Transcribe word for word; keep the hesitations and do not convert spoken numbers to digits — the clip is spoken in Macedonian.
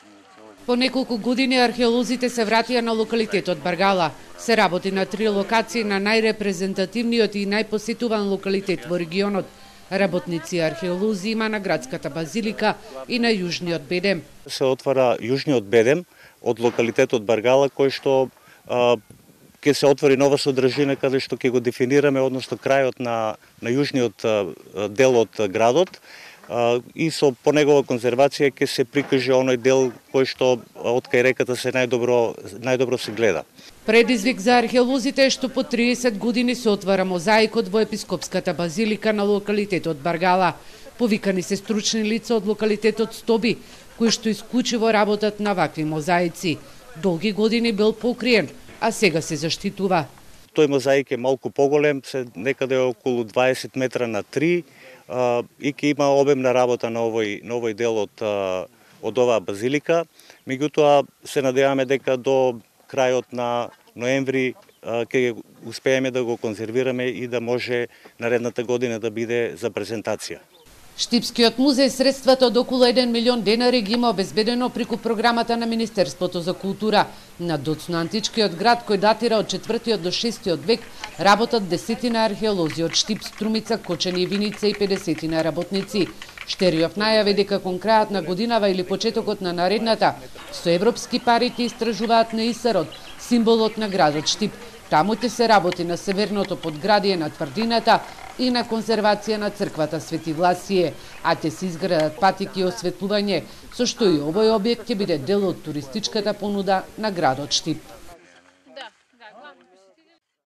По неколку години археолозите се вратија на локалитетот Баргала. Се работи на три локации на најрепрезентативниот и најпосетуван локалитет во регионот. Работници археолози има на градската базилика и на Јужниот Бедем. Се отвара Јужниот Бедем од локалитетот Баргала, кој што а, ќе се отвори нова содржина каде што ќе го дефинираме, односно крајот на, на јужниот а, дел од градот, а, и со по негова конзервација ќе се прикаже оној дел кој што од кај реката се најдобро најдобро се гледа. Предизвик за археолозите е што по триесет години се отвара мозаикот во епископската базилика на локалитетот Баргала. Повикани се стручни лица од локалитетот Стоби, кои што исклучиво работат на вакви мозаици. Долги години бил покриен, а сега се заштитува. Тој мозаик е малку поголем, се некаде околу дваесет метра на три, а, и ќе има обемна работа на овој, на овој дел од, а, од оваа базилика. Меѓутоа се надеваме дека до крајот на ноември ќе успееме да го конзервираме и да може наредната година да биде за презентација. Штипскиот музеј средствата од околу еден милион денари ги има обезбедено преку програмата на Министерството за култура. На доцно античкиот град, кој датира од четвртиот до шестиот век, работат десетина археолози од Штип, Струмица, Кочани и Виница и педесетина работници. Штериов најави дека кон крајот на годинава или почетокот на наредната, со европски пари ќе истражуваат на Исарот, символот на градот Штип. Таму ќе се работи на северното подградие на тврдината и на конзервација на црквата Свети Власие, а ќе се изградат патики и осветлување, со што и овој објект ќе биде дел од туристичката понуда на градот Штип.